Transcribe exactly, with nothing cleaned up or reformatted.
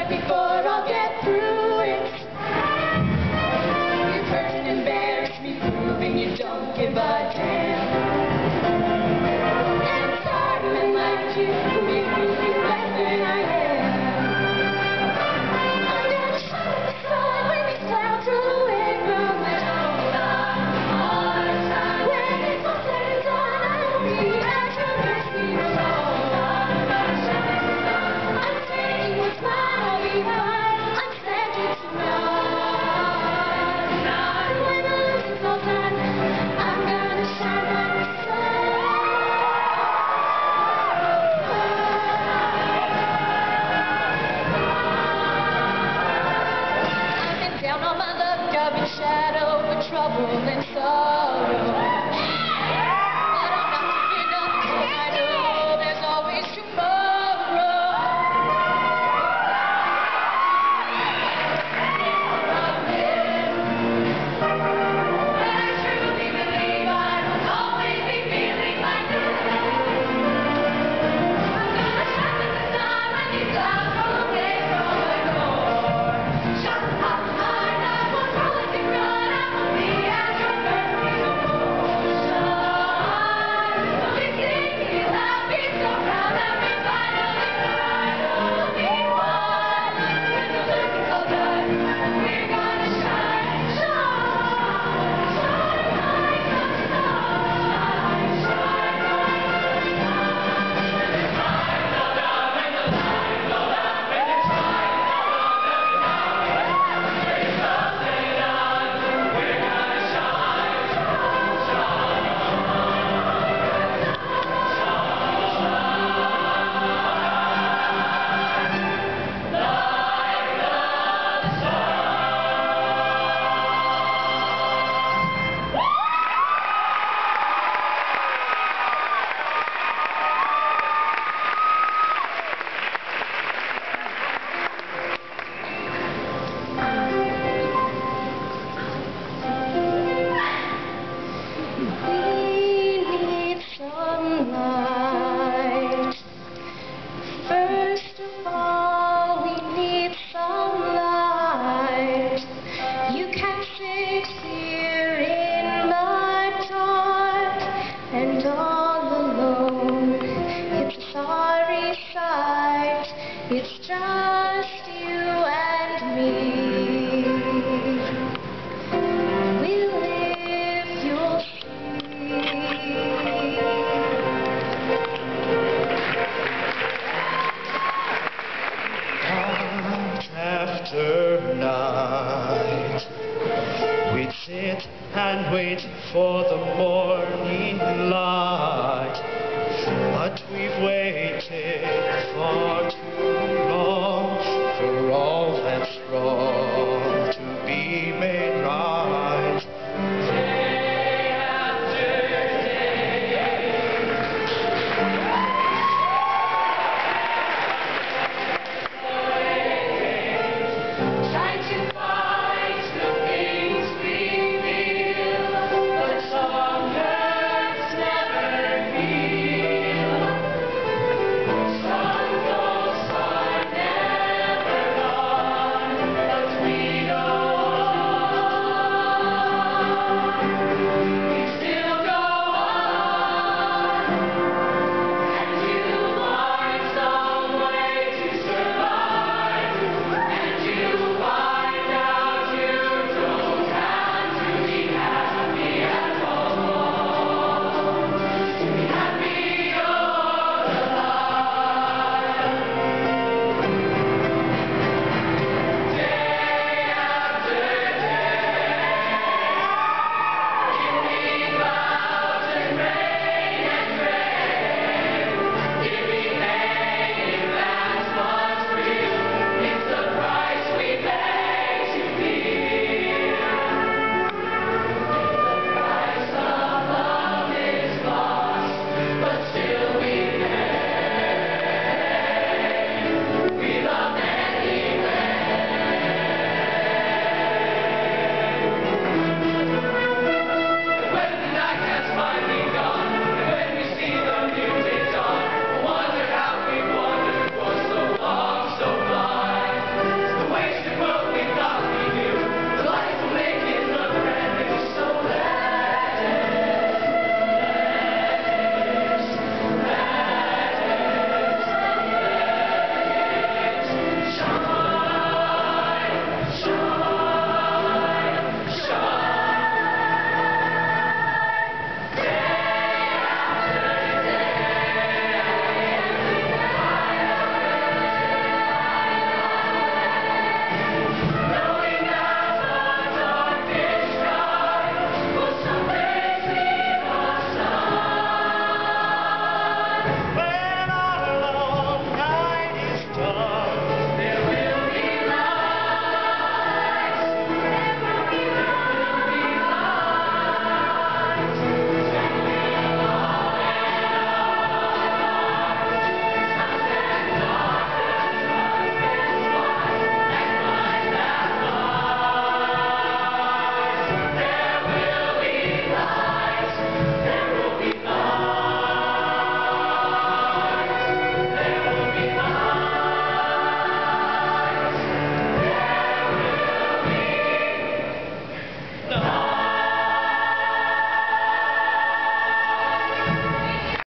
before I'll get through it. You've hurt and embarrassed me, proving you don't give a damn. And it's hard when life you make me feel less than I am. I'm gonna show the sun when these clouds roll away from my home. When it's all said and done, I will be at your mercy alone. I'm taking what's mine, I'll be mine. I'm subject to none. When the losing's all done, I'm gonna shine like the sun. I've been down on my luck, I've been shadowed with trouble and sorrow. But I'm not giving up, 'cause I know there's always tomorrow. But I truly believe I will always be feeling like this. I'm gonna shine like the sun when these clouds roll away from my door. Shine up high, I won't roll like a run. I will be at your mercy no more. Shine, so we sing it loud, be so proud that we finally finally won. When the losing's all done, we're gonna shine, shine, shine like the sun, shine like the We need sunlight. First of all, we need sunlight. You can sit here in the dark and all alone. It's a sorry sight. It's just you and me. We'll live, you'll see. Night after night, we'd sit and wait for the morning light, but we've waited far